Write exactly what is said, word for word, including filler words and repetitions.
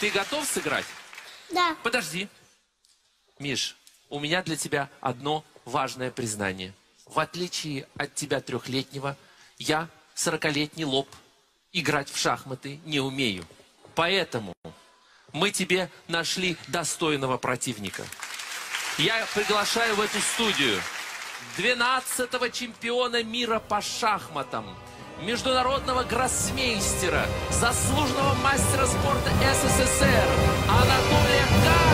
Ты готов сыграть? Да. Подожди. Миш, у меня для тебя одно важное признание. В отличие от тебя трехлетнего, я, сорокалетний лоб, играть в шахматы не умею. Поэтому мы тебе нашли достойного противника. Я приглашаю в эту студию двенадцатого чемпиона мира по шахматам, международного гроссмейстера, заслуженного мастера спорта СССР Анатолия Карпова.